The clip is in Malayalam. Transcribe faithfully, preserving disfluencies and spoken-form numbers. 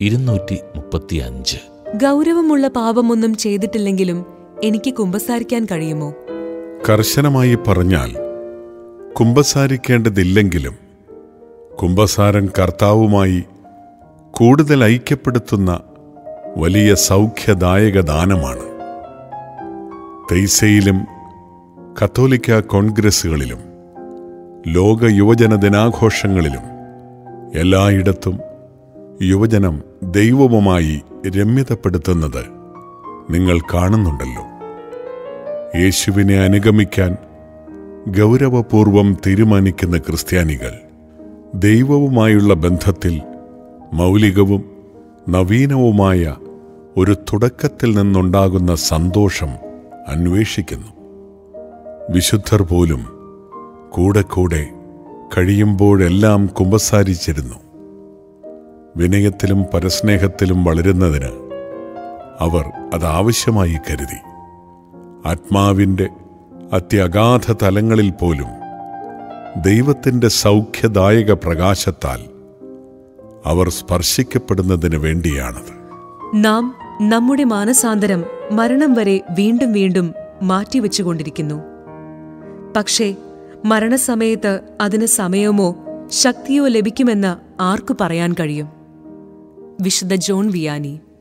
ഇരുന്നൂറ്റി മുപ്പത്തി അഞ്ച്. ഗൗരവമുള്ള പാപമൊന്നും ചെയ്തിട്ടില്ലെങ്കിലും എനിക്ക് കുമ്പസാരിക്കാൻ കഴിയുമോ? കർശനമായി പറഞ്ഞാൽ കുമ്പസാരിക്കേണ്ടതില്ലെങ്കിലും കുമ്പസാരൻ കർത്താവുമായി കൂടുതൽ ഐക്യപ്പെടുത്തുന്ന വലിയ സൗഖ്യദായക ദാനമാണ്. തെയ്സയിലും കത്തോലിക്ക കോൺഗ്രസുകളിലും ലോക യുവജന ദിനാഘോഷങ്ങളിലും എല്ലായിടത്തും യുവജനം ദൈവവുമായി രമ്യതപ്പെടുത്തുന്നത് നിങ്ങൾ കാണുന്നുണ്ടല്ലോ. യേശുവിനെ അനുഗമിക്കാൻ ഗൗരവപൂർവം തീരുമാനിക്കുന്ന ക്രിസ്ത്യാനികൾ ദൈവവുമായുള്ള ബന്ധത്തിൽ മൗലികവും നവീനവുമായ ഒരു തുടക്കത്തിൽ നിന്നുണ്ടാകുന്ന സന്തോഷം അന്വേഷിക്കുന്നു. വിശുദ്ധർ പോലും കൂടെ കൂടെ കഴിയുമ്പോഴെല്ലാം കുമ്പസാരിച്ചിരുന്നു. വിനയത്തിലും പരസ്നേഹത്തിലും വളരുന്നതിന് അവർ അതാവശ്യമായി കരുതി. ആത്മാവിൻ്റെ അത്യഗാധ തലങ്ങളിൽ പോലും ദൈവത്തിൻ്റെ സൗഖ്യദായക പ്രകാശത്താൽ അവർ സ്പർശിക്കപ്പെടുന്നതിന് വേണ്ടിയാണത്. നാം നമ്മുടെ മാനസാന്തരം മരണം വരെ വീണ്ടും വീണ്ടും മാറ്റിവെച്ചുകൊണ്ടിരിക്കുന്നു. പക്ഷേ മരണസമയത്ത് അതിന് സമയമോ ശക്തിയോ ലഭിക്കുമെന്ന് ആർക്കു പറയാൻ കഴിയും? വിശുദ്ധ ജോൺ വിയാനി.